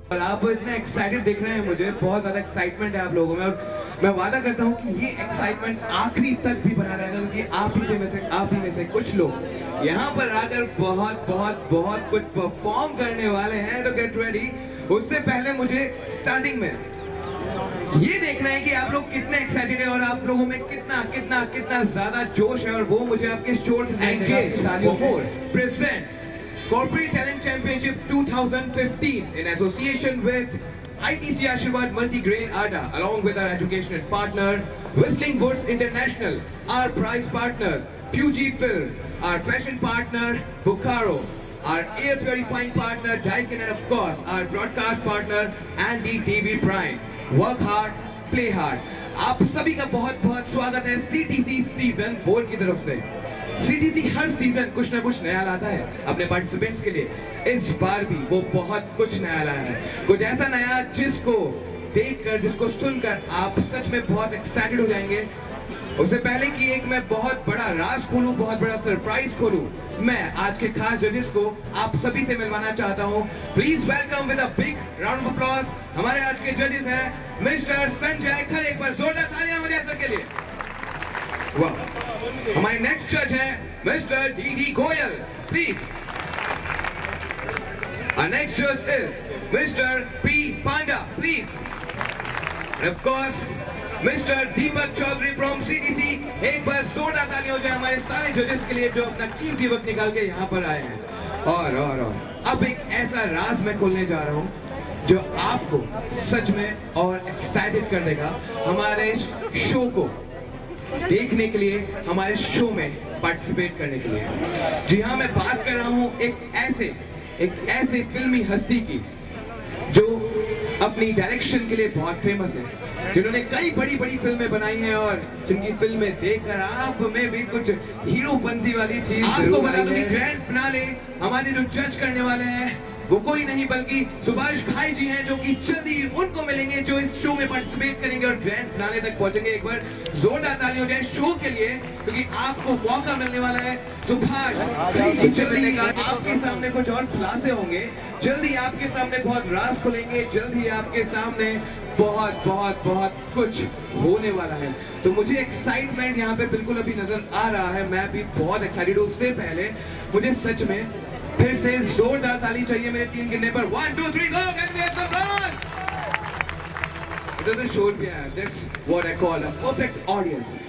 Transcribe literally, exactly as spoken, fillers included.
और आप इतने एक्साइटेड दिख रहे हैं, मुझे बहुत ज्यादा एक्साइटमेंट है आप लोगों में, और मैं वादा करता हूँ कि ये एक्साइटमेंट आखिरी तक भी बना रहेगा, क्योंकि आप ही में से आप ही में से कुछ लोग यहाँ पर आकर बहुत बहुत बहुत कुछ परफॉर्म करने वाले हैं। तो गेट रेडी। उससे पहले मुझे स्टार्टिंग में ये देखना है कि आप लोग कितने एक्साइटेड हैं और आप लोगों में कितना कितना कितना ज्यादा जोश है, और वो मुझे आपके शोर से Engage presents Corporate Talent Championship twenty fifteen in association with I T C Ashirwad Multigrain Atta, along with our educational partner Whistling Woods International, our prize partners Fujifilm, our fashion partner Bukharo, our air purifying partner Daikin, and of course our broadcast partner Andy T V Prime. Work hard, play hard. आप सभी का बहुत बहुत स्वागत है C T C season four की तरफ से। C T C हर सीजन कुछ ना कुछ नया लाता है अपने पार्टिसिपेंट्स के लिए। इस बार भी वो बहुत कुछ नया लाया है, कुछ ऐसा नया जिसको देखकर, जिसको सुनकर आप सच में बहुत एक्साइटेड हो जाएंगे। उससे पहले कि एक मैं बहुत बड़ा राज खोलूं, बहुत बड़ा सरप्राइज खोलूं, मैं आज के खास जजेस को आप सभी से मिलवाना चाहता हूं। Please welcome with a big round of applause हमारे आज के जजेस हैं मिस्टर संजय खरे। एक बार जोरदार तालियां हो जाए सर के लिए। वाह। हमारे नेक्स्ट जज है mister D D Goyal, please. Our next judge is Mister P Panda, please. And of course, Mister Deepak Chaudhary from C T C। एक बार जोरदार तालियां हो जाए हमारे सारे जजेस के लिए जो अपना कीमती वक्त निकाल के यहाँ पर आए हैं। और और और अब एक ऐसा राज मैं खोलने जा रहा हूँ जो आपको सच में और एक्साइटेड कर देगा हमारे शो को देखने के लिए, हमारे शो में पार्टिसिपेट करने के लिए। जी हाँ, मैं बात कर रहा हूँ एक ऐसे एक ऐसे फिल्मी हस्ती की जो अपनी डायरेक्शन के लिए बहुत फेमस है, जिन्होंने कई बड़ी बड़ी फिल्में बनाई हैं और जिनकी फिल्में देखकर आप में भी कुछ हीरोपंती वाली चीज आपको बता दूं कि ग्रैंड फिनाले हमारे जो जज करने वाले हैं वो कोई नहीं बल्कि सुभाष भाई जी हैं, जो कि जल्दी उनको मिलेंगे जो इस शो में पार्टिसिपेट करेंगे और ग्रैंड फिनाले तक पहुंचेंगे। एक बार जोरदार ताली हो जाए शो के लिए, क्योंकि आपको मौका मिलने वाला है। सुभाष भाई जी जल्दी आपके सामने कुछ और क्लासे होंगे, जल्दी आपके सामने बहुत राज खुलेंगे, जल्दी आपके सामने बहुत बहुत बहुत कुछ होने वाला है। तो मुझे एक्साइटमेंट यहाँ पे बिल्कुल अभी नजर आ रहा है, मैं भी बहुत एक्साइटेड हूँ। उससे पहले मुझे सच में फिर से जोरदार ताली चाहिए मेरे तीन गिनने पर। One two three go. It doesn't show me, that's what I call a perfect audience.